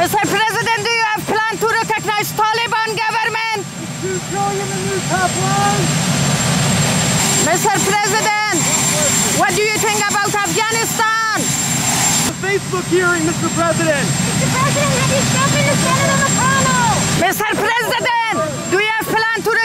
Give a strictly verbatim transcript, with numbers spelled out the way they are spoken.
Mister President, do you have plan to recognize Taliban government? two trillion in new top line. Mister President, what do you think about Afghanistan? The Facebook hearing, Mister President. Mister President, have you stepped in the Senate on the panel? Mister President, do you have plan to